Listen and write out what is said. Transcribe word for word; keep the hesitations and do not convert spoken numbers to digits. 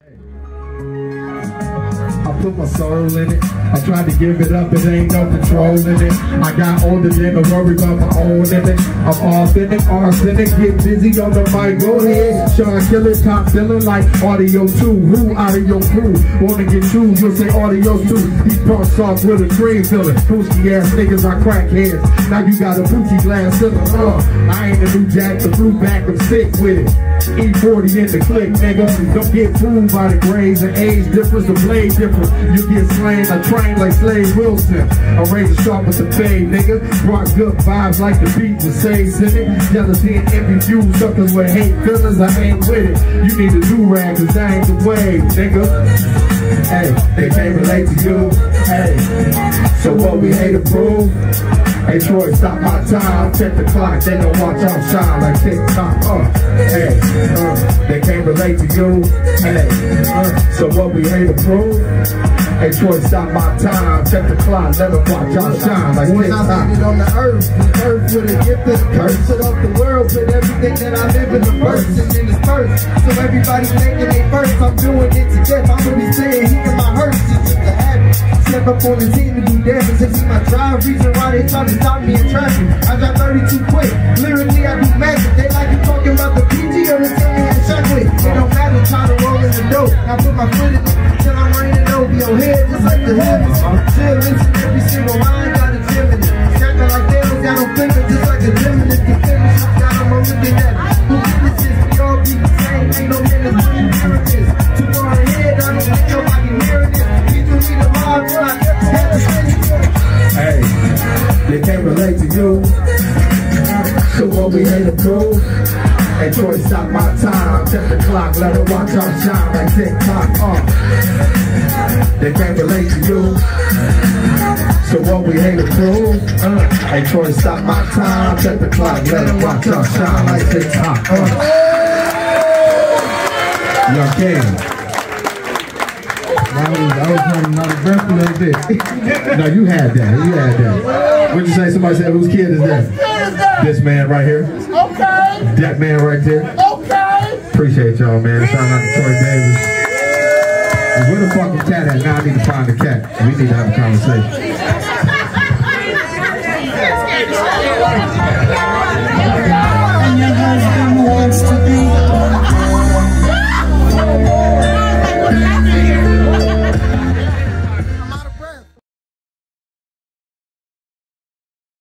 I put my soul in it. I tried to give it up, it ain't no control in it. I got older than to worry about my own limit. I'm authentic, arsenic, get busy on the mic. Go ahead, Sean kill it, top feeling like audio two. Who out of your crew wanna get you? You'll say audio two. These punks off with a cream filling. Poochie ass niggas are crackheads. Now you got a Poochie glass ceiling. Uh, I ain't a new jack, the blue back, I'm sick with it. E forty in the click, nigga. Don't get fooled by the grades and age difference, the blade difference. You get slain, I train like Slade Wilson. I razor sharp with the fade, nigga. Brought good vibes like the beat with saves in it. Jealousy and envy fuel suckers with hate feelings, I ain't with it. You need a do-rag, cause that ain't the way, nigga. Hey, they can't relate to you. Hey, so what we hate to prove? Hey, Troy, stop my time. Check the clock, they don't watch out shine like TikTok. Uh, hey, uh, they can't relate to you. Hey, uh, so what we hate to prove? Hey, Troy, stop my time. Check the clock, let them watch out shine like when TikTok. I landed on the earth, the earth with a gift and a curse. It off the world with everything that I live in the verse and in this verse. So everybody thinking they first, I'm doing it to death. I'm really saying he in my hearse, it's just a habit. Step up on the scene to do damage. They see my drive, reason why they try to stop me in traffic. I got thirty-two quick, lyrically I do magic. They like you talking about the P G or the Timmy and chocolate. It don't matter, try to roll in the dope. I put my foot in it till I'm raining over your head, just like the heavens. Chill, listen, every single line got a gym in it. Scratching like nails, got them fingers just like a gymnast. The finish, got them on looking at it. Who witnesses, we all be the same, ain't no minutes, we hearing this. Too far ahead, I don't think nobody hearing it. We do need a mob, but I have to say it. Hey, they can't relate to you. So what we hate to prove? Hey, Troy, stop my time. Check the clock, let her watch out shine like TikTok. Uh, they can't relate to you. So what we hate to prove? Uh, hey, Troy, stop my time. Check the clock, let her watch out shine like TikTok. Uh, y'all can. I was, I was running out of breath a little bit. No, you had that. You had that. What'd you say? Somebody said, whose kid is that? This man right here. Okay. That man right there. Okay. Appreciate y'all, man. Shout out to Troy Davis. And where the fuck is cat at? Now I need to find the cat. We need to have a conversation.